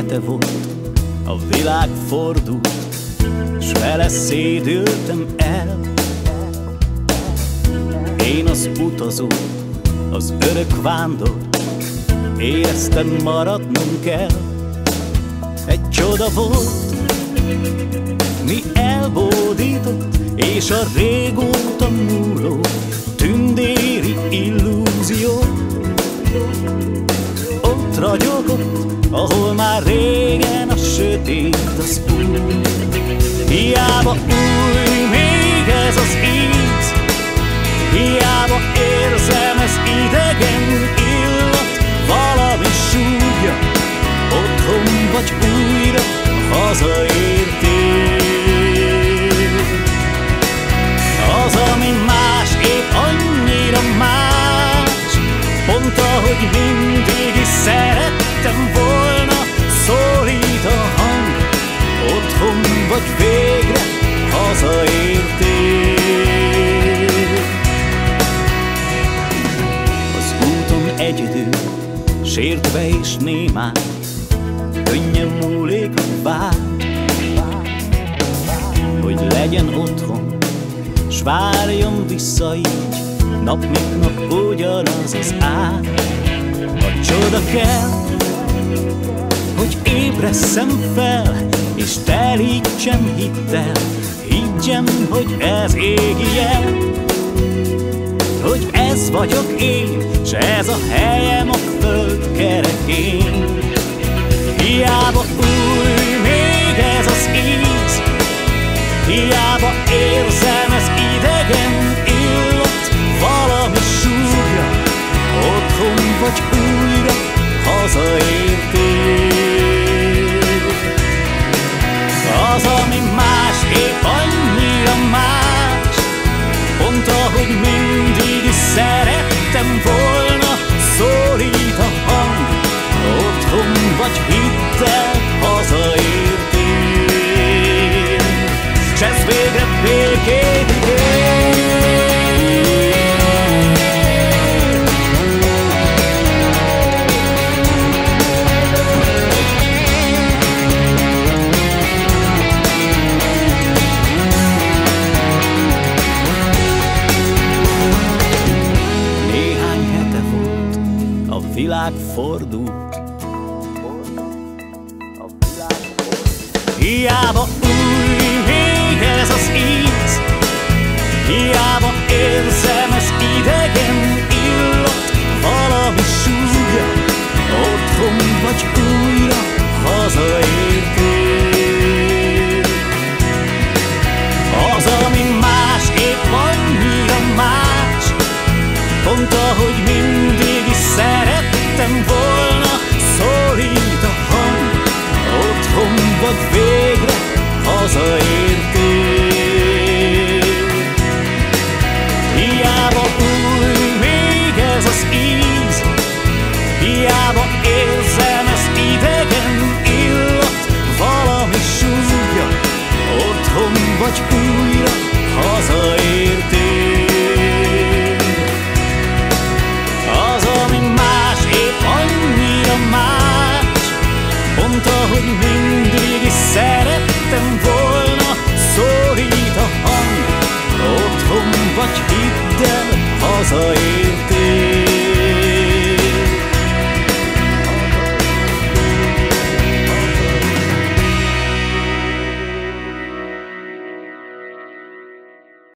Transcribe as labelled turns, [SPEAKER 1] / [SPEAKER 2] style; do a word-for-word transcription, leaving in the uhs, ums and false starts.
[SPEAKER 1] hete volt, a világ fordult, s vele szédültem el. Én az utazó, az örök vándor, éreztem, maradnom kell. Egy csoda volt, mi elbódított, és a régóta múló tündéri illúzió. Ott ragyogott, ahol már régen a sötét az új. Hiába új még ez az íz, hiába érzem ez idegen illat, valami súlya, otthon vagy újra hazaértél. Az, ami más, épp annyira más, pont ahogy mindig is szerettem volna, szólít a hang, otthon vagy végre hazaértél. Az úton egyedül, sértve és némán, könnyen múlik a vár, hogy legyen otthon, s várjon vissza így, nap mint nap ugyanaz az ár. A csoda kell, hogy ébresszem fel, és telítsem hittel, higgyem, hogy ez égi jel, hogy ez vagyok én, s ez a helyem a föld kerekén. Hiába új még ez az íz, hiába érzem ez idegen illat, valami súlya, otthon vagy újra hazaértél. Az, ami más, épp annyira más, pont ahogy mindig is szerettem volna, szólít a hang, otthon vagy hittel hazaértél. S ez végre békét ígér. Néhány hete volt, a világ fordult, hiába új még ez az íz, hiába érzem ez idegen illat, valami súlya, otthon vagy újra hazaértél. Az, ami más, épp annyira más, pont ahogy mindig is szerettem volna, szólít a hang, otthon vagy végre hazaértél. Hiába új még ez az íz, hiába érzem ez idegen illat, valami súlya, otthon vagy újra hazaértél. Az, ami más, épp annyira más, pont ahogy mindig is szerettem volna, szólít a hang, otthon vagy hidd el, hazaértél.